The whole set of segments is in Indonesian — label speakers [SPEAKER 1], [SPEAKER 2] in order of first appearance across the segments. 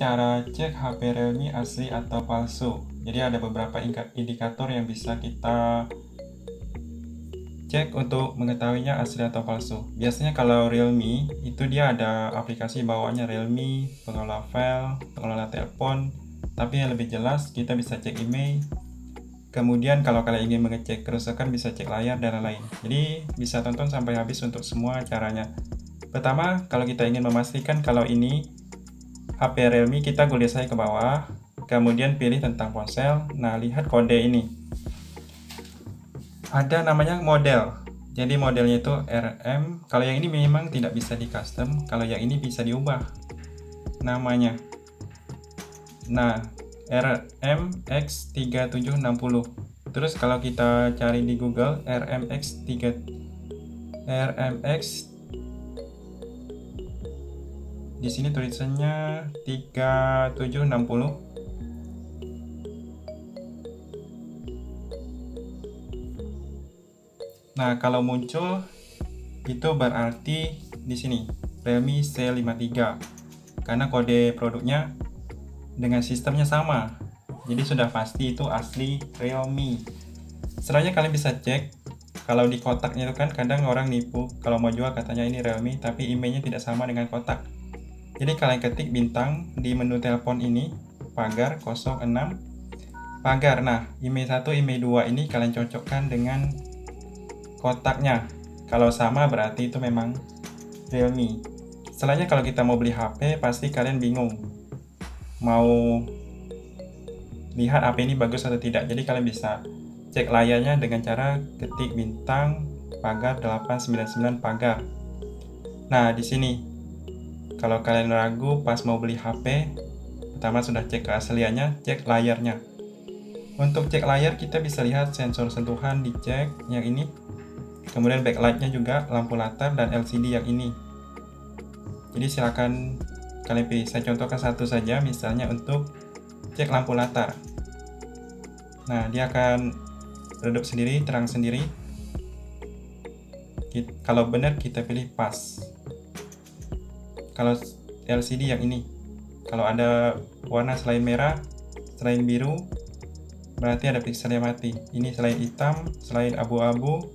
[SPEAKER 1] cara cek HP Realme asli atau palsu. Jadi ada beberapa indikator yang bisa kita cek untuk mengetahuinya asli atau palsu. Biasanya kalau Realme itu dia ada aplikasi bawaannya Realme, pengelola file, pengelola telepon. Tapi yang lebih jelas kita bisa cek email. Kemudian kalau kalian ingin mengecek kerusakan bisa cek layar dan lain-lain. Jadi bisa tonton sampai habis untuk semua caranya. Pertama, kalau kita ingin memastikan kalau ini HP Realme, kita gulir saya ke bawah, kemudian pilih tentang ponsel. Nah, lihat kode ini. Ada namanya model. Jadi modelnya itu RM. Kalau yang ini memang tidak bisa di custom, kalau yang ini bisa diubah namanya. Nah, RMX3760. Terus kalau kita cari di Google RMX di sini tulisannya 3760. Nah, kalau muncul itu berarti di sini Realme C53 karena kode produknya dengan sistemnya sama. Jadi sudah pasti itu asli Realme. Setelahnya kalian bisa cek kalau di kotaknya itu kan kadang orang nipu kalau mau jual katanya ini Realme tapi emailnya tidak sama dengan kotak. Jadi kalian ketik bintang di menu telepon ini, pagar 06 pagar. Nah, email 1, email 2 ini kalian cocokkan dengan kotaknya. Kalau sama berarti itu memang Realme. Setelahnya kalau kita mau beli HP, pasti kalian bingung mau lihat HP ini bagus atau tidak. Jadi kalian bisa cek layarnya dengan cara ketik bintang pagar 899 pagar. Nah, di sini kalau kalian ragu pas mau beli HP, pertama sudah cek keasliannya, cek layarnya. Untuk cek layar kita bisa lihat sensor sentuhan dicek yang ini. Kemudian backlightnya juga, lampu latar dan LCD yang ini. Jadi silakan kalian pilih. Saya contohkan satu saja, misalnya untuk cek lampu latar. Nah, dia akan redup sendiri, terang sendiri. Kalau benar kita pilih pas. Kalau LCD yang ini, kalau ada warna selain merah, selain biru, berarti ada pixel yang mati. Ini selain hitam, selain abu-abu.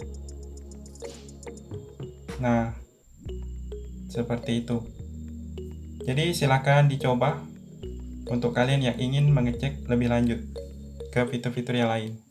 [SPEAKER 1] Nah, seperti itu. Jadi silakan dicoba untuk kalian yang ingin mengecek lebih lanjut ke fitur-fitur yang lain.